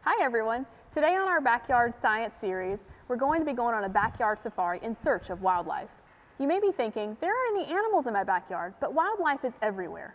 Hi everyone! Today on our Backyard Science series, we're going to be going on a backyard safari in search of wildlife. You may be thinking, there aren't any animals in my backyard, but wildlife is everywhere.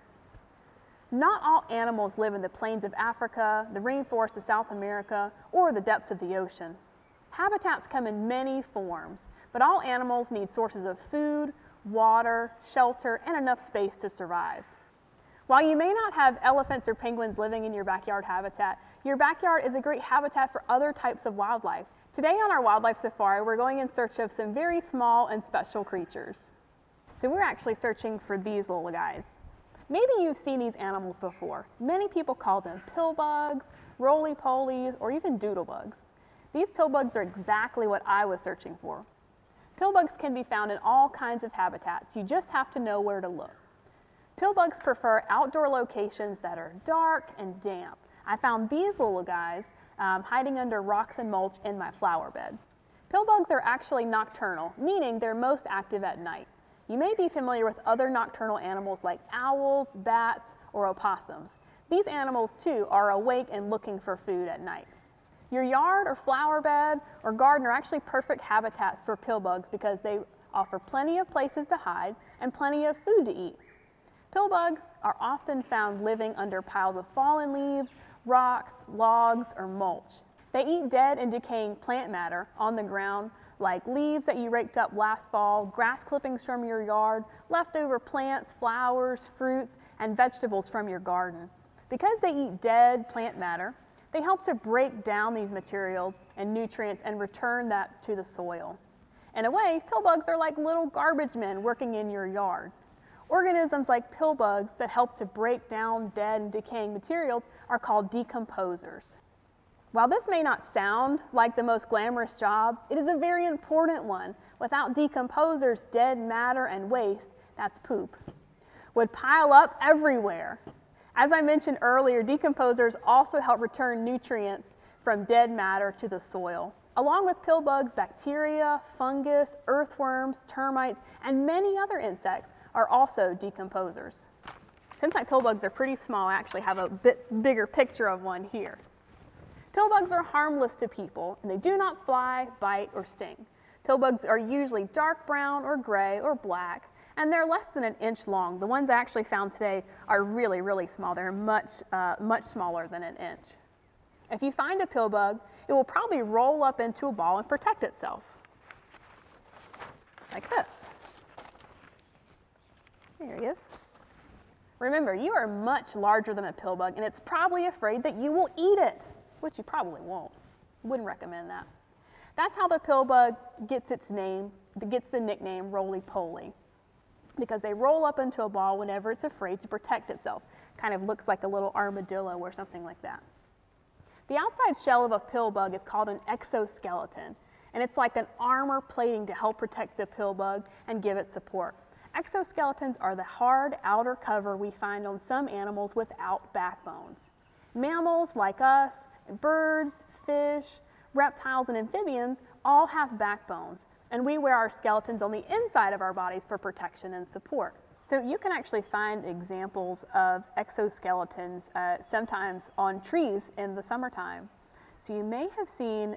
Not all animals live in the plains of Africa, the rainforests of South America, or the depths of the ocean. Habitats come in many forms, but all animals need sources of food, water, shelter, and enough space to survive. While you may not have elephants or penguins living in your backyard habitat, your backyard is a great habitat for other types of wildlife. Today on our wildlife safari, we're going in search of some very small and special creatures. So we're actually searching for these little guys. Maybe you've seen these animals before. Many people call them pill bugs, roly polies, or even doodle bugs. These pill bugs are exactly what I was searching for. Pill bugs can be found in all kinds of habitats. You just have to know where to look. Pill bugs prefer outdoor locations that are dark and damp. I found these little guys hiding under rocks and mulch in my flower bed. Pill bugs are actually nocturnal, meaning they're most active at night. You may be familiar with other nocturnal animals like owls, bats, or opossums. These animals too are awake and looking for food at night. Your yard or flower bed or garden are actually perfect habitats for pill bugs because they offer plenty of places to hide and plenty of food to eat. Pill bugs are often found living under piles of fallen leaves, rocks, logs, or mulch. They eat dead and decaying plant matter on the ground, like leaves that you raked up last fall, grass clippings from your yard, leftover plants, flowers, fruits, and vegetables from your garden. Because they eat dead plant matter, they help to break down these materials and nutrients and return that to the soil. In a way, pill bugs are like little garbage men working in your yard. Organisms like pill bugs that help to break down dead and decaying materials are called decomposers. While this may not sound like the most glamorous job, it is a very important one. Without decomposers, dead matter and waste, that's poop, would pile up everywhere. As I mentioned earlier, decomposers also help return nutrients from dead matter to the soil. Along with pill bugs, bacteria, fungus, earthworms, termites, and many other insects are also decomposers. Since my pill bugs are pretty small, I actually have a bit bigger picture of one here. Pill bugs are harmless to people, and they do not fly, bite, or sting. Pill bugs are usually dark brown or gray or black, and they're less than an inch long. The ones I actually found today are really, really small. They're much smaller than an inch. If you find a pill bug, it will probably roll up into a ball and protect itself, like this. There he is. Remember, you are much larger than a pill bug, and it's probably afraid that you will eat it, which you probably won't. Wouldn't recommend that. That's how the pill bug gets its name, gets the nickname roly-poly, because they roll up into a ball whenever it's afraid to protect itself. Kind of looks like a little armadillo or something like that. The outside shell of a pill bug is called an exoskeleton, and it's like an armor plating to help protect the pill bug and give it support. Exoskeletons are the hard outer cover we find on some animals without backbones. Mammals like us, birds, fish, reptiles, and amphibians all have backbones, and we wear our skeletons on the inside of our bodies for protection and support. So you can actually find examples of exoskeletons sometimes on trees in the summertime. So you may have seen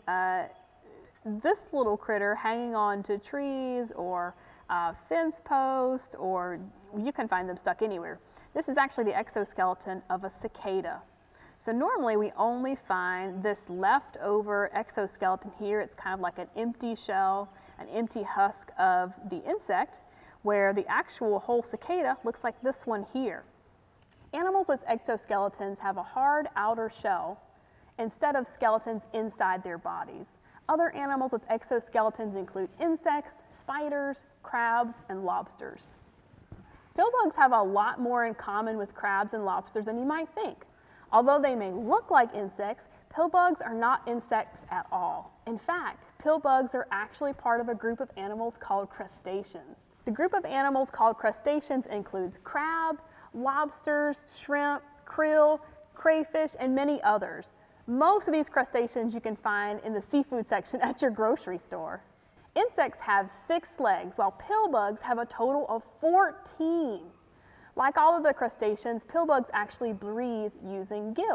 this little critter hanging on to trees or fence posts, or you can find them stuck anywhere. This is actually the exoskeleton of a cicada. So normally we only find this leftover exoskeleton here. It's kind of like an empty shell, an empty husk of the insect, where the actual whole cicada looks like this one here. Animals with exoskeletons have a hard outer shell instead of skeletons inside their bodies. Other animals with exoskeletons include insects, spiders, crabs, and lobsters. Pill bugs have a lot more in common with crabs and lobsters than you might think. Although they may look like insects, pill bugs are not insects at all. In fact, pill bugs are actually part of a group of animals called crustaceans. The group of animals called crustaceans includes crabs, lobsters, shrimp, krill, crayfish, and many others. Most of these crustaceans you can find in the seafood section at your grocery store. Insects have 6 legs, while pill bugs have a total of 14. Like all of the crustaceans, pill bugs actually breathe using gills.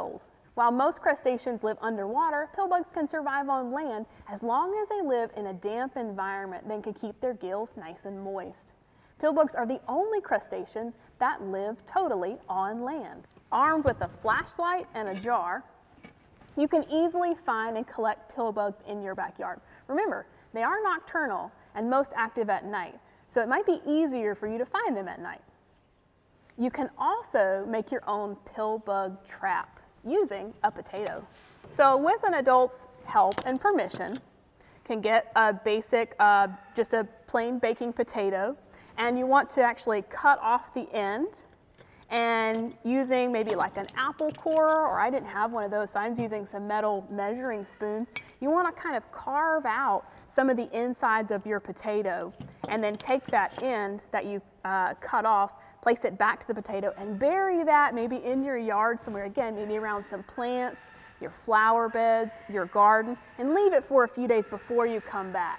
While most crustaceans live underwater, pill bugs can survive on land as long as they live in a damp environment that can keep their gills nice and moist. Pill bugs are the only crustaceans that live totally on land. Armed with a flashlight and a jar, you can easily find and collect pill bugs in your backyard. Remember, they are nocturnal and most active at night, so it might be easier for you to find them at night. You can also make your own pill bug trap using a potato. So with an adult's help and permission, can get a basic, just a plain baking potato, and you want to actually cut off the end, and using maybe like an apple core, or I didn't have one of those, so I'm using some metal measuring spoons. You want to kind of carve out some of the insides of your potato, and then take that end that you cut off, place it back to the potato, and bury that maybe in your yard somewhere, again, maybe around some plants, your flower beds, your garden, and leave it for a few days before you come back.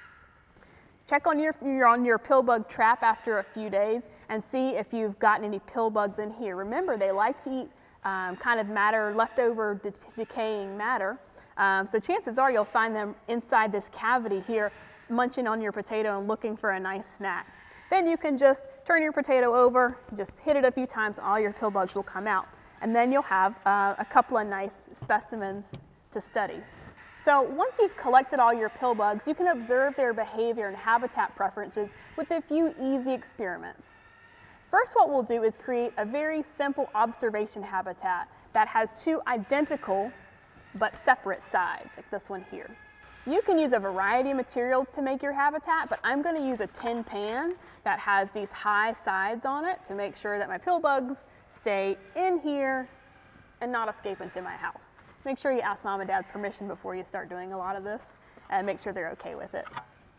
Check on your pill bug trap after a few days and see if you've gotten any pill bugs in here. Remember, they like to eat kind of matter, leftover decaying matter, so chances are you'll find them inside this cavity here, munching on your potato and looking for a nice snack. Then you can just turn your potato over, just hit it a few times, all your pill bugs will come out. And then you'll have a couple of nice specimens to study. So once you've collected all your pill bugs, you can observe their behavior and habitat preferences with a few easy experiments. First, what we'll do is create a very simple observation habitat that has two identical but separate sides, like this one here. You can use a variety of materials to make your habitat, but I'm going to use a tin pan that has these high sides on it to make sure that my pill bugs stay in here and not escape into my house. Make sure you ask Mom and Dad permission before you start doing a lot of this, and make sure they're okay with it.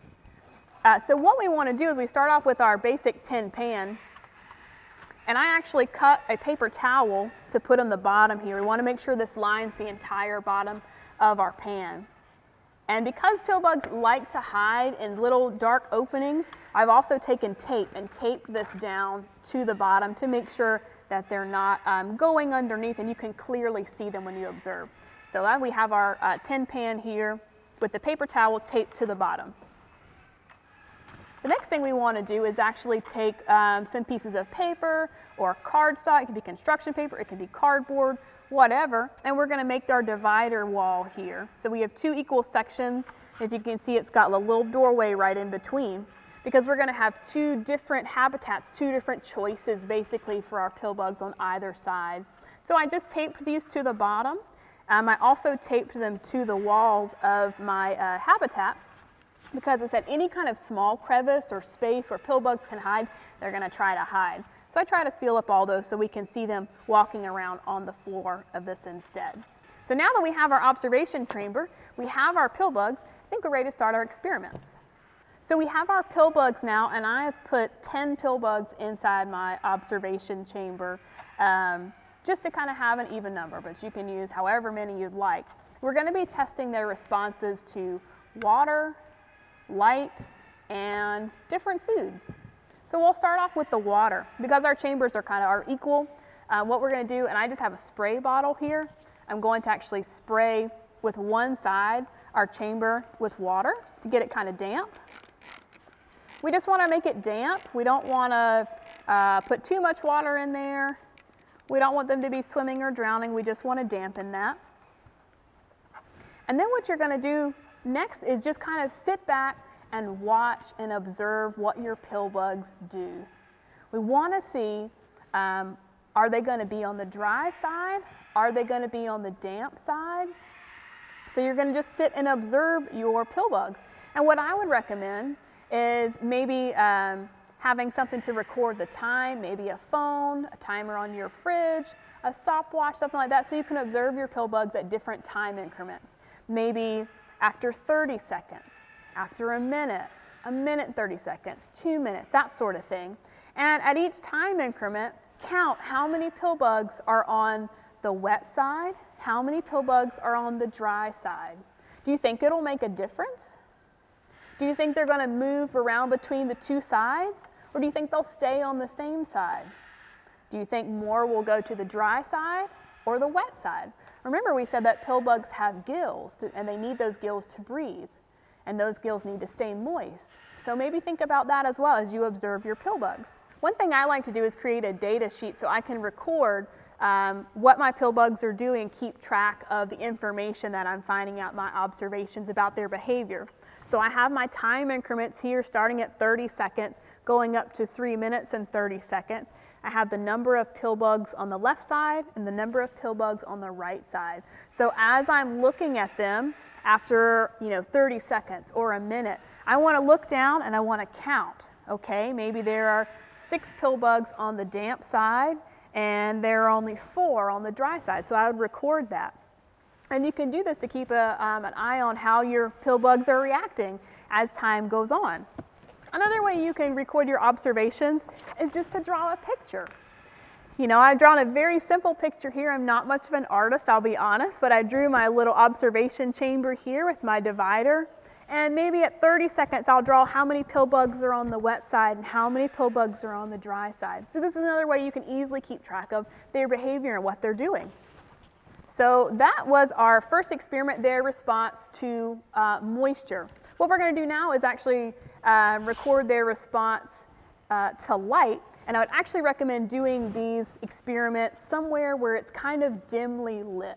So what we want to do is we start off with our basic tin pan, and I actually cut a paper towel to put on the bottom here. We want to make sure this lines the entire bottom of our pan. And because pill bugs like to hide in little dark openings, I've also taken tape and taped this down to the bottom to make sure that they're not going underneath and you can clearly see them when you observe. So we have our tin pan here with the paper towel taped to the bottom. The next thing we want to do is actually take some pieces of paper or cardstock. It can be construction paper, it can be cardboard, whatever, and we're going to make our divider wall here. So we have two equal sections. If you can see, it's got a little doorway right in between, because we're going to have two different habitats, two different choices basically for our pill bugs on either side. So I just taped these to the bottom. I also taped them to the walls of my habitat, because I said any kind of small crevice or space where pill bugs can hide, they're going to try to hide. So I try to seal up all those so we can see them walking around on the floor of this instead. So now that we have our observation chamber, we have our pill bugs, I think we're ready to start our experiments. So we have our pill bugs now, and I have put 10 pill bugs inside my observation chamber, just to kind of have an even number, but you can use however many you'd like. We're going to be testing their responses to water, light, and different foods. So we'll start off with the water. Because our chambers are equal, what we're going to do, and I just have a spray bottle here, I'm going to actually spray with one side our chamber with water to get it kind of damp. We just want to make it damp. We don't want to put too much water in there. We don't want them to be swimming or drowning. We just want to dampen that. And then what you're going to do next is just kind of sit back and watch and observe what your pill bugs do. We want to see, are they going to be on the dry side? Are they going to be on the damp side? So you're going to just sit and observe your pill bugs. And what I would recommend is maybe having something to record the time, maybe a phone, a timer on your fridge, a stopwatch, something like that, so you can observe your pill bugs at different time increments. Maybe after 30 seconds, after a minute 30 seconds, 2 minutes, that sort of thing. And at each time increment, count how many pill bugs are on the wet side, how many pill bugs are on the dry side. Do you think it'll make a difference? Do you think they're going to move around between the two sides, or do you think they'll stay on the same side? Do you think more will go to the dry side or the wet side? Remember, we said that pill bugs have gills, and they need those gills to breathe, and those gills need to stay moist. So maybe think about that as well as you observe your pill bugs. One thing I like to do is create a data sheet so I can record what my pill bugs are doing, keep track of the information that I'm finding out, my observations about their behavior. So I have my time increments here starting at 30 seconds, going up to 3 minutes and 30 seconds. I have the number of pill bugs on the left side and the number of pill bugs on the right side. So as I'm looking at them after 30 seconds or a minute, I want to look down and I want to count. Okay, maybe there are 6 pill bugs on the damp side and there are only 4 on the dry side. So I would record that. And you can do this to keep an eye on how your pill bugs are reacting as time goes on. Another way you can record your observations is just to draw a picture. I've drawn a very simple picture here. I'm not much of an artist, I'll be honest, but I drew my little observation chamber here with my divider. And maybe at 30 seconds, I'll draw how many pill bugs are on the wet side and how many pill bugs are on the dry side. So this is another way you can easily keep track of their behavior and what they're doing. So that was our first experiment, their response to moisture. What we're going to do now is actually record their response to light. And I would actually recommend doing these experiments somewhere where it's kind of dimly lit.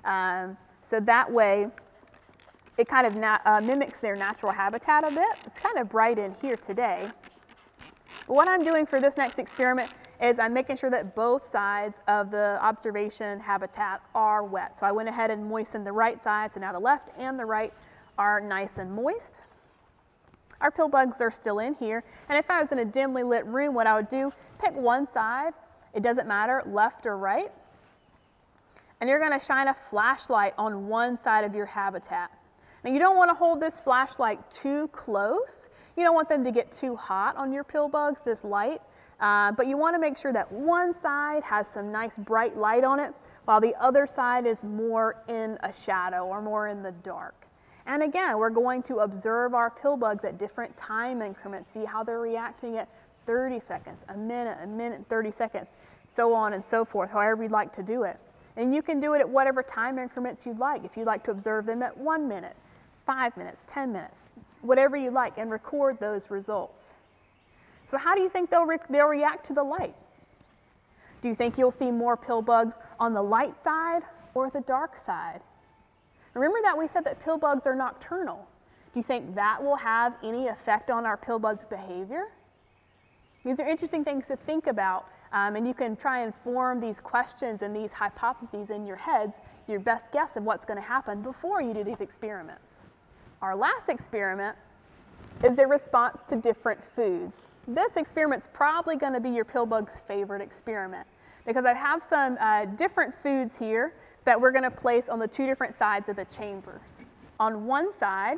So that way, it kind of mimics their natural habitat a bit. It's kind of bright in here today. But what I'm doing for this next experiment is I'm making sure that both sides of the observation habitat are wet. So I went ahead and moistened the right side, so now the left and the right are nice and moist. Our pill bugs are still in here, and if I was in a dimly lit room, what I would do, pick one side, it doesn't matter, left or right, and you're going to shine a flashlight on one side of your habitat. Now you don't want to hold this flashlight too close. You don't want them to get too hot on your pill bugs, this light, but you want to make sure that one side has some nice bright light on it, while the other side is more in a shadow or more in the dark. And again, we're going to observe our pill bugs at different time increments, see how they're reacting at 30 seconds, a minute, 30 seconds, so on and so forth, however you'd like to do it. And you can do it at whatever time increments you'd like. If you'd like to observe them at 1 minute, 5 minutes, 10 minutes, whatever you like, and record those results. So how do you think they'll react to the light? Do you think you'll see more pill bugs on the light side or the dark side? Remember that we said that pill bugs are nocturnal. Do you think that will have any effect on our pill bugs' behavior? These are interesting things to think about, and you can try and form these questions and these hypotheses in your heads, your best guess of what's going to happen before you do these experiments. Our last experiment is their response to different foods. This experiment's probably going to be your pill bug's favorite experiment because I have some different foods here that we're going to place on the 2 different sides of the chambers. On one side,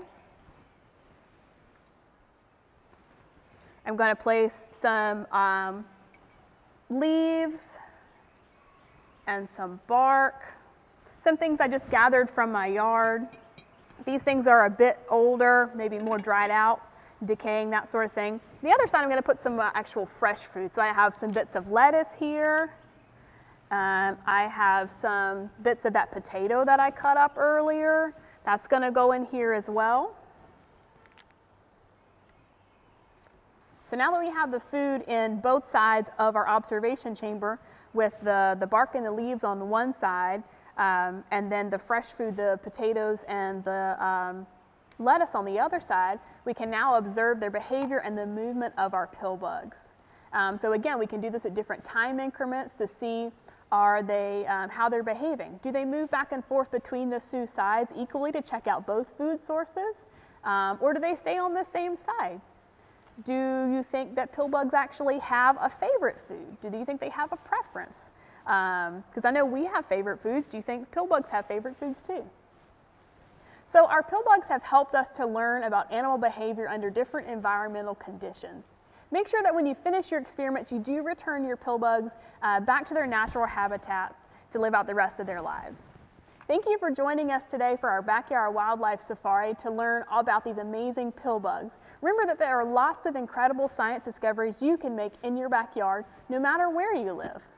I'm going to place some leaves and some bark, some things I just gathered from my yard. These things are a bit older, maybe more dried out, decaying, that sort of thing. The other side, I'm going to put some actual fresh food. So I have some bits of lettuce here. I have some bits of that potato that I cut up earlier. That's going to go in here as well. So now that we have the food in both sides of our observation chamber with the bark and the leaves on one side, and then the fresh food, the potatoes and the lettuce on the other side, we can now observe their behavior and the movement of our pill bugs. So again, we can do this at different time increments to see how they're behaving. Do they move back and forth between the 2 sides equally to check out both food sources? Or do they stay on the same side? Do you think that pill bugs actually have a favorite food? Do you think they have a preference? Because I know we have favorite foods. Do you think pill bugs have favorite foods too? So our pill bugs have helped us to learn about animal behavior under different environmental conditions. Make sure that when you finish your experiments, you do return your pill bugs back to their natural habitats to live out the rest of their lives. Thank you for joining us today for our Backyard Wildlife Safari to learn all about these amazing pill bugs. Remember that there are lots of incredible science discoveries you can make in your backyard, no matter where you live.